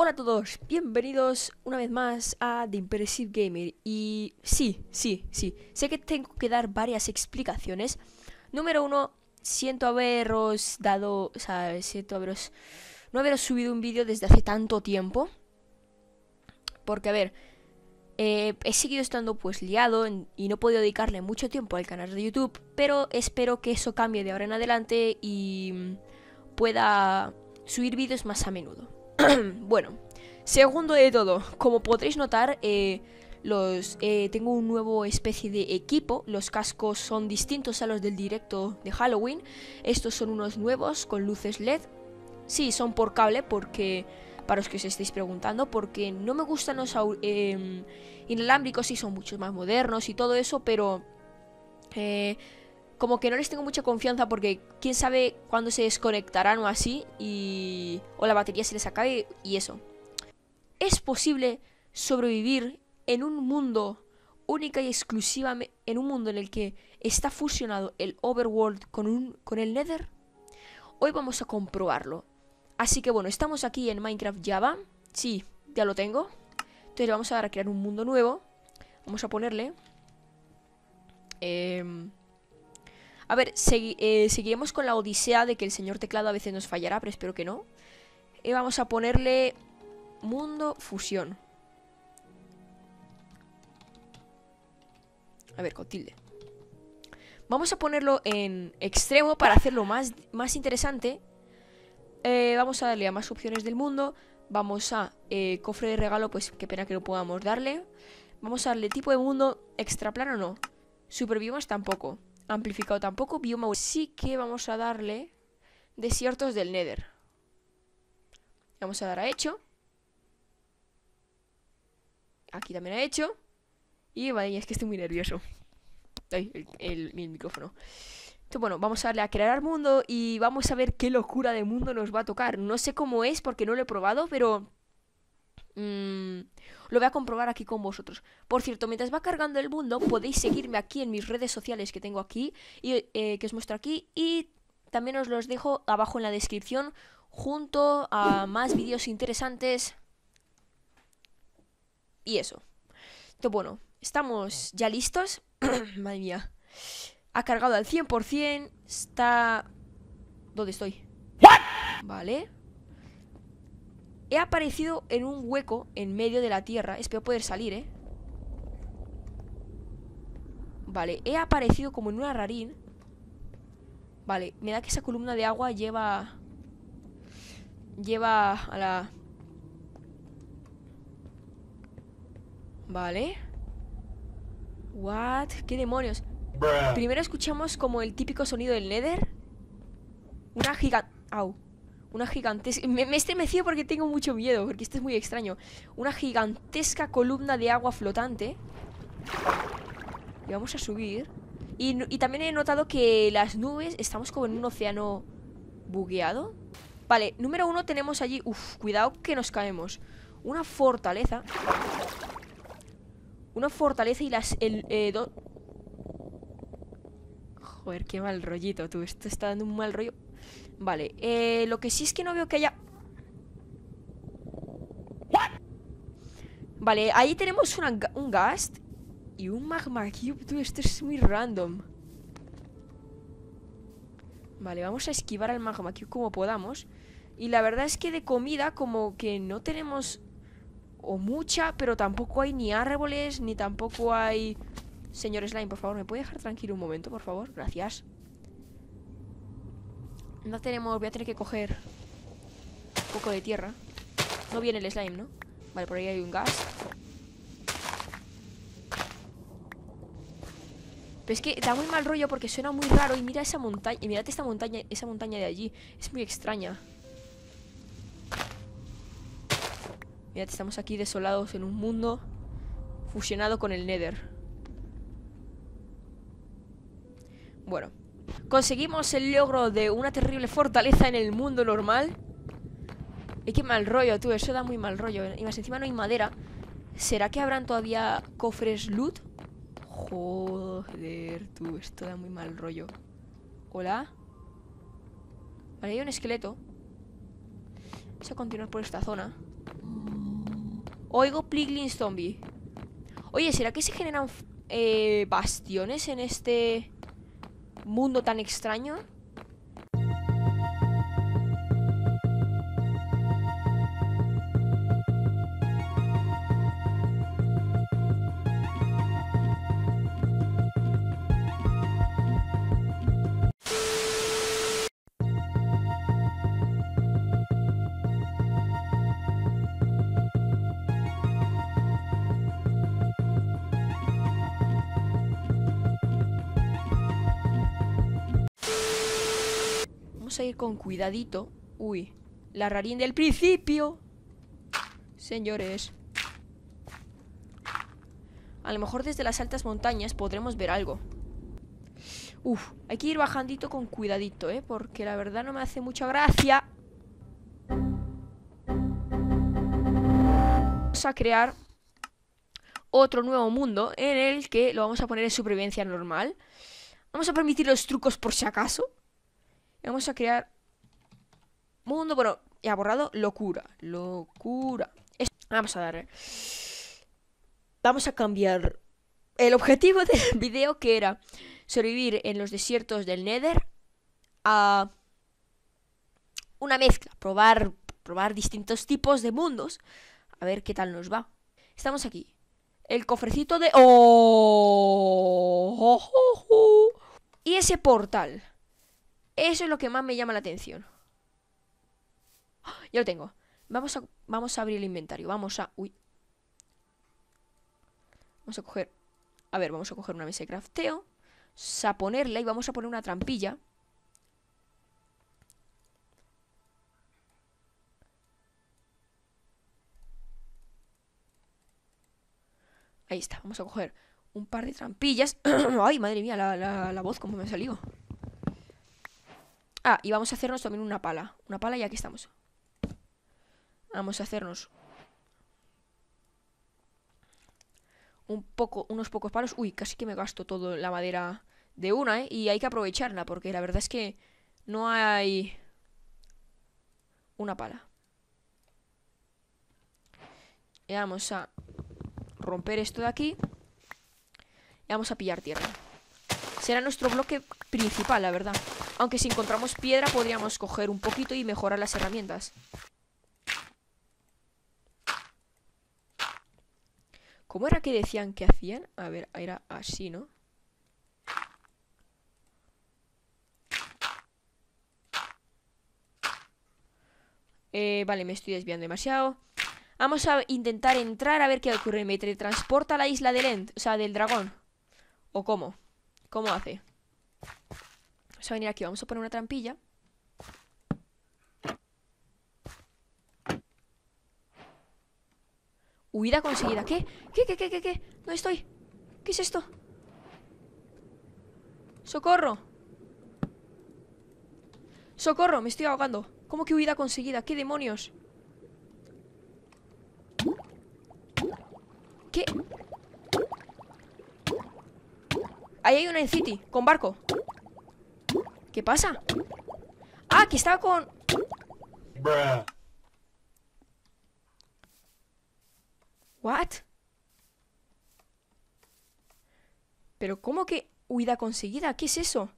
Hola a todos, bienvenidos una vez más a The Impressive Gamer. Y sí, sé que tengo que dar varias explicaciones. Número uno, siento haberos dado, o sea, no haberos subido un vídeo desde hace tanto tiempo. Porque, a ver, he seguido estando pues liado y no he podido dedicarle mucho tiempo al canal de YouTube. Pero espero que eso cambie de ahora en adelante y pueda subir vídeos más a menudo. Bueno, segundo de todo, como podréis notar, tengo un nuevo especie de equipo. Los cascos son distintos a los del directo de Halloween. Estos son unos nuevos con luces LED. Sí, son por cable porque, para los que os estéis preguntando, porque no me gustan los inalámbricos, sí son mucho más modernos y todo eso, pero como que no les tengo mucha confianza porque quién sabe cuándo se desconectarán o así o la batería se les acabe y eso. ¿Es posible sobrevivir en un mundo única y exclusivamente, en un mundo en el que está fusionado el Overworld con el Nether? Hoy vamos a comprobarlo. Así que bueno, estamos aquí en Minecraft Java. Sí, ya lo tengo. Entonces vamos a dar a crear un mundo nuevo. Vamos a ponerle a ver, seguiremos con la odisea de que el señor teclado a veces nos fallará, pero espero que no. Y vamos a ponerle mundo fusión. A ver, con tilde. Vamos a ponerlo en extremo para hacerlo más interesante. Vamos a darle a más opciones del mundo. Vamos a cofre de regalo, pues qué pena que no podamos darle. Vamos a darle tipo de mundo. Extra plano no. Superbiomas tampoco. Amplificado tampoco. Bioma sí que vamos a darle desiertos del Nether. Vamos a dar a hecho. Aquí también a hecho. Y vale, es que estoy muy nervioso. Ay, el micrófono. Entonces, bueno, vamos a darle a crear mundo y vamos a ver qué locura de mundo nos va a tocar. No sé cómo es porque no lo he probado, pero lo voy a comprobar aquí con vosotros. Por cierto, mientras va cargando el mundo, podéis seguirme aquí en mis redes sociales que tengo aquí y que os muestro aquí. Y también os los dejo abajo en la descripción junto a más vídeos interesantes. Y eso. Entonces, bueno, estamos ya listos. Madre mía. Ha cargado al 100%. Está... ¿Dónde estoy? Vale. He aparecido en un hueco en medio de la tierra. Espero poder salir, ¿eh? Vale, he aparecido como en una rarín. Vale, me da que esa columna de agua lleva a la... Vale. What? ¿Qué demonios? Primero escuchamos como el típico sonido del Nether. Una gigante... Au. Una gigantesca... Me he estremecido porque tengo mucho miedo, porque esto es muy extraño. Una gigantesca columna de agua flotante. Y vamos a subir. Y también he notado que las nubes... Estamos como en un océano bugueado. Vale, número 1 tenemos allí... Uf, cuidado que nos caemos. Una fortaleza. Una fortaleza y las... Joder, qué mal rollito, tú. Esto está dando un mal rollo. Vale, lo que sí es que no veo que haya... Vale, ahí tenemos un ghast y un magma cube, tú. Esto es muy random. Vale, vamos a esquivar al magma cube como podamos. Y la verdad es que de comida como que no tenemos... O mucha, pero tampoco hay ni árboles, ni tampoco hay... Señor Slime, por favor, ¿me puede dejar tranquilo un momento, por favor? Gracias. No tenemos... Voy a tener que coger un poco de tierra. No viene el slime, ¿no? Vale, por ahí hay un gas. Pero es que da muy mal rollo porque suena muy raro. Y mira esa montaña. Y mirad esta montaña, esa montaña de allí. Es muy extraña. Mirad, estamos aquí desolados en un mundo fusionado con el Nether. Bueno, conseguimos el logro de una terrible fortaleza en el mundo normal. Y qué mal rollo, tú. Eso da muy mal rollo. Y más encima no hay madera. ¿Será que habrán todavía cofres loot? Joder, tú. Esto da muy mal rollo. ¿Hola? Vale, hay un esqueleto. Vamos a continuar por esta zona. Oigo Piglins zombie. Oye, ¿será que se generan bastiones en este mundo tan extraño? Vamos a ir con cuidadito. Uy, la rarín del principio. Señores. A lo mejor desde las altas montañas podremos ver algo. Uf, hay que ir bajandito con cuidadito, porque la verdad no me hace mucha gracia. Vamos a crear otro nuevo mundo en el que lo vamos a poner en supervivencia normal. Vamos a permitir los trucos por si acaso. Vamos a crear mundo, bueno, ya borrado, locura. Locura. Vamos a darle. Vamos a cambiar el objetivo del video, que era sobrevivir en los desiertos del Nether, a una mezcla, probar distintos tipos de mundos, a ver qué tal nos va. Estamos aquí. El cofrecito de... ¡Oh! Y ese portal. Eso es lo que más me llama la atención. Ya lo tengo. Vamos a abrir el inventario. Uy. Vamos a coger... A ver, vamos a coger una mesa de crafteo. Vamos a ponerla y vamos a poner una trampilla. Ahí está. Vamos a coger un par de trampillas. Ay, madre mía, la voz como me ha salido. Ah, y vamos a hacernos también una pala. Una pala y aquí estamos. Vamos a hacernos unos pocos palos. Uy, casi que me gasto toda la madera de una, y hay que aprovecharla, porque la verdad es que no hay una pala. Y vamos a romper esto de aquí. Y vamos a pillar tierra. Será nuestro bloque principal, la verdad. Aunque si encontramos piedra podríamos coger un poquito y mejorar las herramientas. ¿Cómo era que decían que hacían? A ver, era así, ¿no? Vale, me estoy desviando demasiado. Vamos a intentar entrar a ver qué ocurre. ¿Me teletransporta a la isla del End? O sea, del dragón. ¿O cómo? ¿Cómo hace? Vamos a venir aquí, vamos a poner una trampilla. Huida conseguida. ¿Qué? ¿Qué? ¿Dónde estoy? ¿Qué es esto? ¡Socorro! ¡Socorro! Me estoy ahogando. ¿Cómo que huida conseguida? ¿Qué demonios? ¿Qué? Ahí hay una en City, con barco. ¿Qué pasa? Ah, que estaba con... Bruh. ¿What? ¿Pero cómo que huida conseguida? ¿Qué es eso?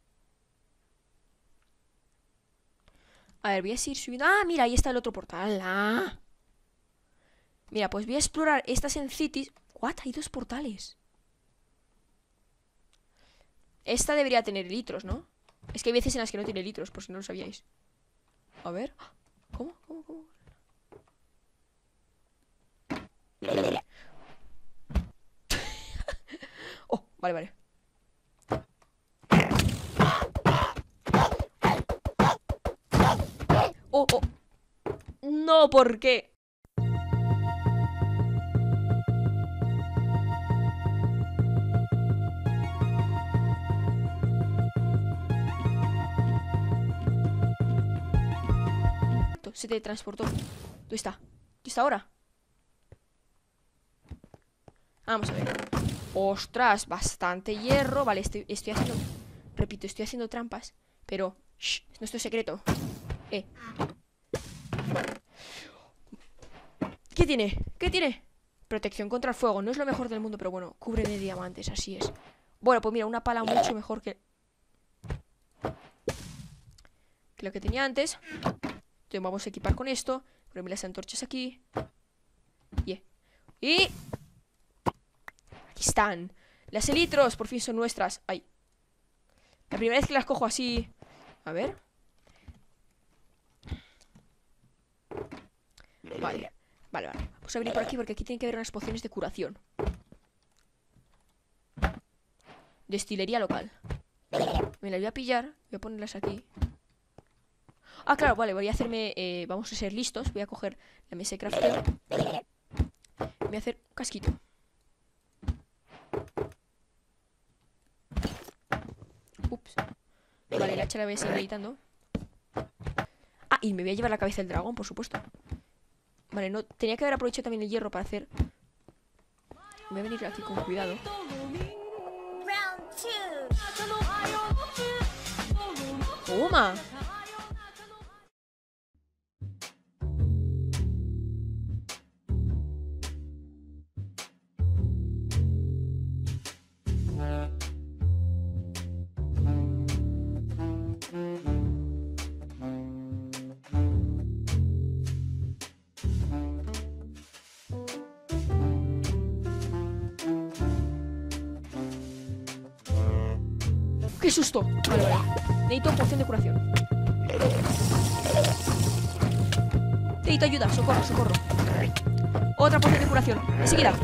A ver, voy a seguir subiendo. Ah, mira, ahí está el otro portal. Ah. Mira, pues voy a explorar estas en cities. ¿What? Hay dos portales. Esta debería tener litros, ¿no? Es que hay veces en las que no tiene litros, por si no lo sabíais. A ver. ¿Cómo? Oh, vale. Oh. No, ¿por qué? Se teletransportó. ¿Dónde está? ¿Dónde está ahora? Vamos a ver. Ostras, bastante hierro. Vale, estoy haciendo... Repito, estoy haciendo trampas. Pero... Shh, es nuestro secreto. ¿Qué tiene? ¿Qué tiene? Protección contra el fuego. No es lo mejor del mundo, pero bueno, cubre de diamantes, así es. Bueno, pues mira, una pala mucho mejor que lo que tenía antes. Entonces vamos a equipar con esto. Ponerme las antorchas aquí. Y aquí están. Las elitros, por fin son nuestras. Ay. La primera vez que las cojo así. A ver. Vale. Vale. Vamos a venir por aquí porque aquí tiene que haber unas pociones de curación. Destilería local. Me las voy a pillar. Voy a ponerlas aquí. Ah, claro, vale, voy a hacerme... vamos a ser listos. Voy a coger la mesa de crafteo. Voy a hacer un casquito. Ups. Vale, la hacha la voy a seguir editando. Ah, y me voy a llevar la cabeza del dragón, por supuesto. Vale, no... Tenía que haber aprovechado también el hierro para hacer... Voy a venir aquí con cuidado. ¡Toma! ¡Qué susto! Vale, vale. Necesito poción de curación. Necesito ayuda. Socorro, socorro. Otra poción de curación. Enseguida.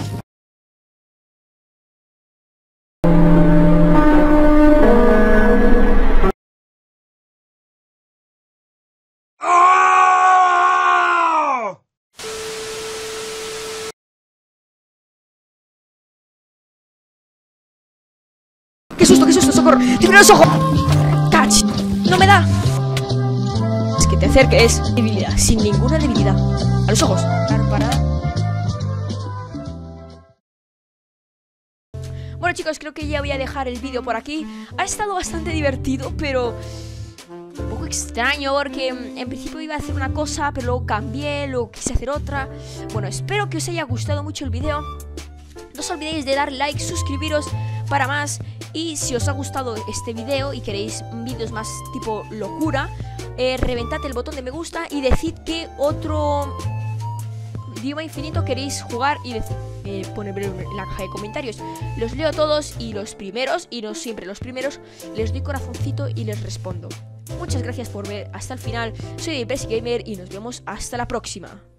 ¡Qué susto, qué susto! ¡Socorro! ¡Cierra los ojos! ¡Cach! ¡No me da! Es que te acerques. Debilidad, sin ninguna debilidad. A los ojos. Para. Bueno, chicos, creo que ya voy a dejar el vídeo por aquí. Ha estado bastante divertido, pero un poco extraño porque en principio iba a hacer una cosa, pero luego cambié, luego quise hacer otra. Bueno, espero que os haya gustado mucho el vídeo. No os olvidéis de dar like, suscribiros para más. Y si os ha gustado este vídeo y queréis vídeos más tipo locura, reventad el botón de me gusta y decid qué otro idioma infinito queréis jugar y ponedlo en la caja de comentarios. Los leo todos y los primeros, y no siempre los primeros, les doy corazoncito y les respondo. Muchas gracias por ver hasta el final. Soy Impressive Gamer y nos vemos hasta la próxima.